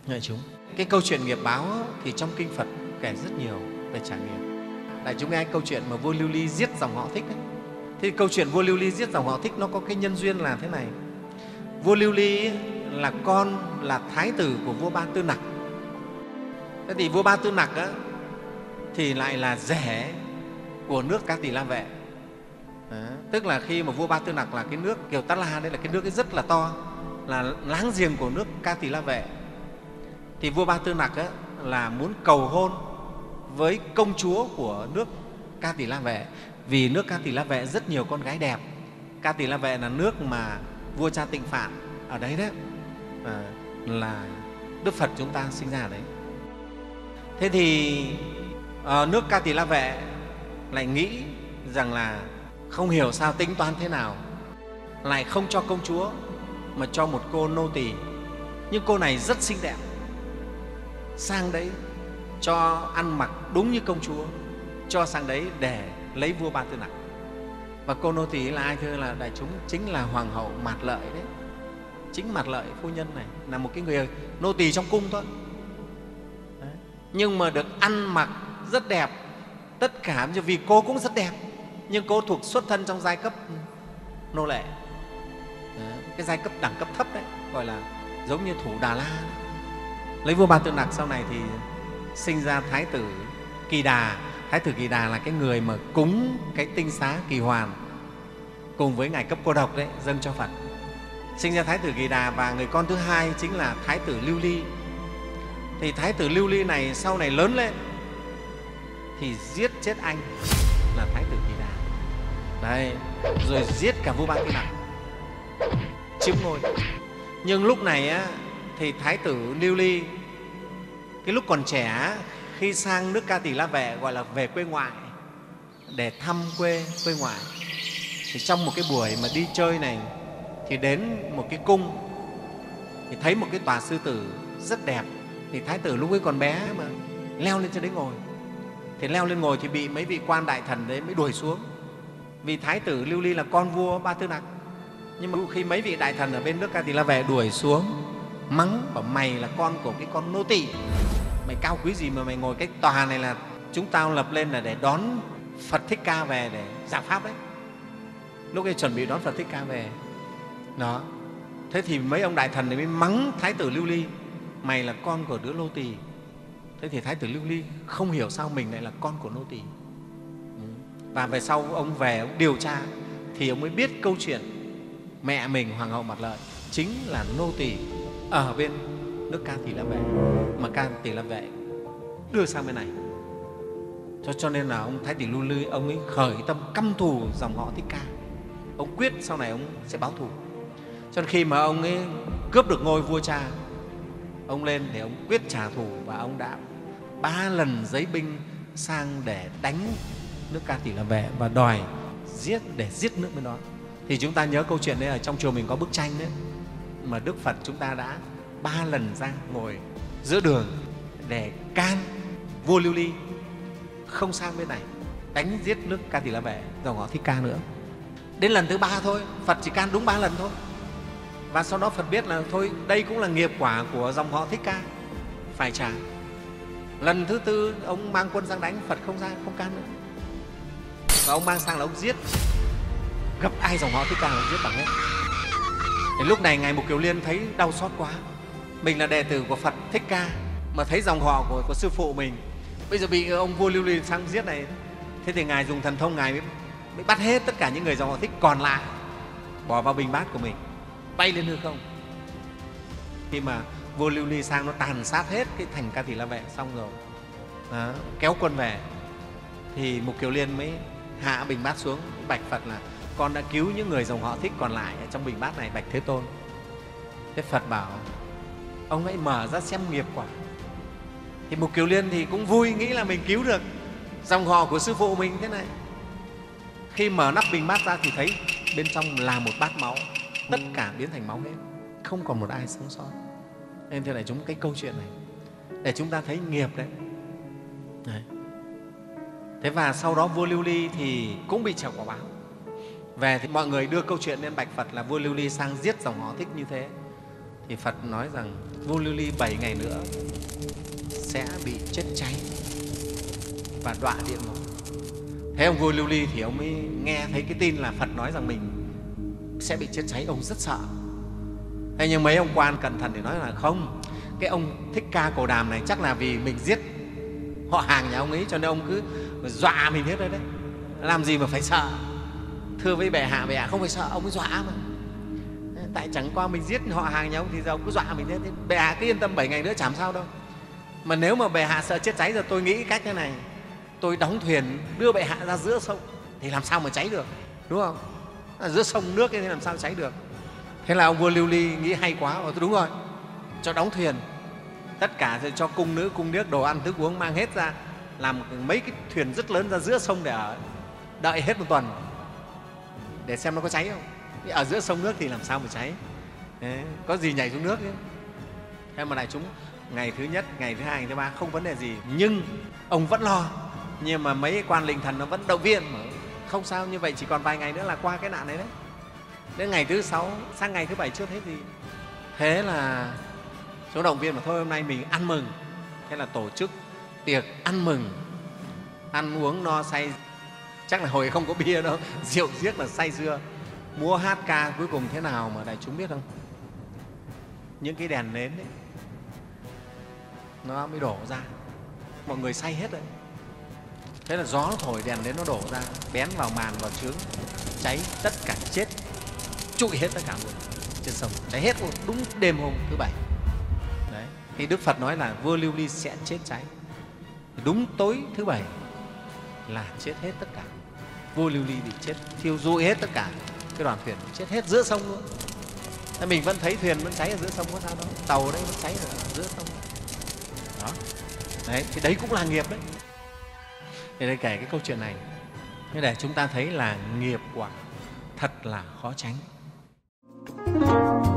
Đại chúng, cái câu chuyện nghiệp báo thì trong kinh Phật kể rất nhiều về trả nghiệp. Đại chúng nghe câu chuyện mà vua Lưu Ly giết dòng họ Thích ấy. Thì câu chuyện vua Lưu Ly giết dòng họ Thích nó có cái nhân duyên là thế này. Vua Lưu Ly là con, là thái tử của vua Ba Tư Nặc. Thế thì vua Ba Tư Nặc á, thì lại là rể của nước Ca Tỳ La Vệ. Đó. Tức là khi mà vua Ba Tư Nặc là cái nước Kiều Tát La, đây là cái nước ấy rất là to, là láng giềng của nước Ca Tỳ La Vệ. Thì vua Ba Tư Nặc á, là muốn cầu hôn với công chúa của nước Ca Tỳ La Vệ, vì nước Ca Tỳ La Vệ rất nhiều con gái đẹp. Ca Tỳ La Vệ là nước mà vua cha Tịnh Phạn ở đấy đấy, là Đức Phật chúng ta sinh ra ở đấy. Thế thì nước Ca Tỳ La Vệ lại nghĩ rằng là không hiểu sao tính toán thế nào lại không cho công chúa mà cho một cô nô tỳ, nhưng cô này rất xinh đẹp, sang đấy cho ăn mặc đúng như công chúa, cho sang đấy để lấy vua Ba Tư Nặc. Và cô nô tỳ là ai thưa? Là đại chúng, chính là hoàng hậu Mạt Lợi đấy. Chính Mạt Lợi phu nhân này là một cái người nô tỳ trong cung thôi đấy. Nhưng mà được ăn mặc rất đẹp, tất cả vì cô cũng rất đẹp, nhưng cô thuộc xuất thân trong giai cấp nô lệ đấy, cái giai cấp đẳng cấp thấp đấy, gọi là giống như thủ Đà La. Lấy vua Ba Tư Nặc sau này thì sinh ra Thái tử Kỳ Đà. Thái tử Kỳ Đà là cái người mà cúng cái tinh xá Kỳ Hoàn cùng với ngài Cấp Cô Độc đấy, dâng cho Phật. Sinh ra Thái tử Kỳ Đà, và người con thứ hai chính là Thái tử Lưu Ly. Thì Thái tử Lưu Ly này sau này lớn lên thì giết chết anh là Thái tử Kỳ Đà đấy, rồi giết cả vua Ba Tư Nặc, chiếm ngôi. Nhưng lúc này á, thì Thái tử Lưu Ly cái lúc còn trẻ, khi sang nước Ca Tỳ La Vệ, gọi là về quê ngoại để thăm quê ngoại, thì trong một cái buổi mà đi chơi này thì đến một cái cung thì thấy một cái tòa sư tử rất đẹp. Thì Thái tử lúc ấy còn bé mà leo lên trên đấy ngồi. Thì leo lên ngồi thì bị mấy vị quan đại thần đấy mới đuổi xuống, vì Thái tử Lưu Ly là con vua Ba Tư Nặc. Nhưng mà khi mấy vị đại thần ở bên nước Ca Tỳ La Vệ đuổi xuống, mắng bảo mày là con của cái con nô tỳ, mày cao quý gì mà mày ngồi cái tòa này, là chúng tao lập lên là để đón Phật Thích Ca về để giảng pháp đấy. Lúc ấy chuẩn bị đón Phật Thích Ca về đó. Thế thì mấy ông đại thần này mới mắng Thái tử Lưu Ly, mày là con của đứa nô tỳ. Thế thì Thái tử Lưu Ly không hiểu sao mình lại là con của nô tỳ. Và về sau ông về ông điều tra thì ông mới biết câu chuyện mẹ mình Hoàng hậu Mạt Lợi chính là nô tỳ ở bên nước Ca Tỳ La Vệ, mà Ca Tỳ La Vệ đưa sang bên này. Cho nên là ông Thái tử Lưu Ly ông ấy khởi tâm căm thù dòng họ Thích Ca. Ông quyết sau này ông sẽ báo thù. Cho nên khi mà ông ấy cướp được ngôi vua cha, ông lên để ông quyết trả thù, và ông đã 3 lần giấy binh sang để đánh nước Ca Tỳ La Vệ và đòi để giết nước bên đó. Thì chúng ta nhớ câu chuyện đấy, ở trong chùa mình có bức tranh đấy, mà Đức Phật chúng ta đã 3 lần ra ngồi giữa đường để can vua Lưu Ly không sang bên này đánh giết nước Ca Tỳ La Vệ, dòng họ Thích Ca nữa. Đến lần thứ 3 thôi, Phật chỉ can đúng 3 lần thôi. Và sau đó Phật biết là thôi đây cũng là nghiệp quả của dòng họ Thích Ca, phải trả. Lần thứ 4 ông mang quân sang đánh, Phật không can nữa. Và ông mang sang là ông giết, gặp ai dòng họ Thích Ca là ông giết bằng hết. Thì lúc này ngài Mục Kiều Liên thấy đau xót quá, mình là đệ tử của Phật Thích Ca mà thấy dòng họ của sư phụ mình bây giờ bị ông vua Lưu Ly sang giết này. Thế thì ngài dùng thần thông, ngài mới bắt hết tất cả những người dòng họ Thích còn lại bỏ vào bình bát của mình, bay lên hư không. Khi mà vua Lưu Ly sang nó tàn sát hết cái thành Ca Tỳ La Vệ xong rồi đó, kéo quân về, thì Mục Kiều Liên mới hạ bình bát xuống bạch Phật là con đã cứu những người dòng họ Thích còn lại ở trong bình bát này, bạch Thế Tôn. Thế Phật bảo ông hãy mở ra xem nghiệp quả. Thì Mục Kiều Liên thì cũng vui, nghĩ là mình cứu được dòng họ của sư phụ mình thế này. Khi mở nắp bình bát ra thì thấy bên trong là một bát máu, tất cả biến thành máu hết, không còn một ai sống sót. Nên thế này chúng cái câu chuyện này để chúng ta thấy nghiệp đấy. Thế và sau đó vua Lưu Ly thì cũng bị trả quả báo. Về thì mọi người đưa câu chuyện lên bạch Phật là vua Lưu Ly sang giết dòng họ Thích như thế. Thì Phật nói rằng Vua Lưu Ly 7 ngày nữa sẽ bị chết cháy và đọa địa ngục. Thế ông vua Lưu Ly thì ông mới nghe thấy cái tin là Phật nói rằng mình sẽ bị chết cháy, ông rất sợ. Thế nhưng mấy ông quan cẩn thận thì nói là không, cái ông Thích Ca Cồ Đàm này chắc là vì mình giết họ hàng nhà ông ấy cho nên ông cứ dọa mình hết đấy đấy. Làm gì mà phải sợ? Thưa với bệ hạ không phải sợ, ông ấy dọa mà. Tại chẳng qua mình giết họ hàng nhà ông thì giờ ông cứ dọa mình thế. Bệ hạ cứ yên tâm, 7 ngày nữa chẳng sao đâu. Mà nếu mà bệ hạ sợ chết cháy rồi, tôi nghĩ cách thế này, tôi đóng thuyền đưa bệ hạ ra giữa sông thì làm sao mà cháy được, đúng không? Ở giữa sông nước thì làm sao cháy được. Thế là ông vua Lưu Ly nghĩ hay quá, tôi đúng rồi, cho đóng thuyền, tất cả cho cung nữ cung điếc đồ ăn thức uống mang hết ra, làm mấy cái thuyền rất lớn ra giữa sông để ở, đợi hết một tuần để xem nó có cháy không. Ở giữa sông nước thì làm sao mà cháy. Đấy, có gì nhảy xuống nước chứ. Thế mà đại chúng ngày thứ nhất, ngày thứ hai, ngày thứ ba không vấn đề gì, nhưng ông vẫn lo. Nhưng mà mấy quan linh thần nó vẫn động viên, không sao, như vậy chỉ còn vài ngày nữa là qua cái nạn này đấy. Đến ngày thứ 6 sang ngày thứ 7 chưa thấy gì. Thế là số động viên mà thôi hôm nay mình ăn mừng. Thế là tổ chức tiệc ăn mừng, ăn uống no say, chắc là hồi không có bia đâu, rượu riếc là say sưa, múa hát ca. Cuối cùng thế nào mà đại chúng biết không? Những cái đèn nến ấy, nó mới đổ ra, mọi người say hết rồi. Thế là gió nó thổi đèn đến nó đổ ra, bén vào màn, vào chướng, cháy tất cả, chết trụi hết tất cả luôn trên sông, cháy hết luôn, đúng đêm hôm thứ 7. Đấy, thì Đức Phật nói là vua Lưu Ly sẽ chết cháy, đúng tối thứ 7 là chết hết tất cả. Vua Lưu Ly bị chết, thiêu rụi hết tất cả, cái đoàn thuyền chết hết giữa sông luôn. Thế mình vẫn thấy thuyền vẫn cháy ở giữa sông, có sao đâu, tàu đấy vẫn cháy ở giữa sông đó. Đấy, thì đấy cũng là nghiệp đấy. Thì đây kể cái câu chuyện này để chúng ta thấy là nghiệp quả thật là khó tránh.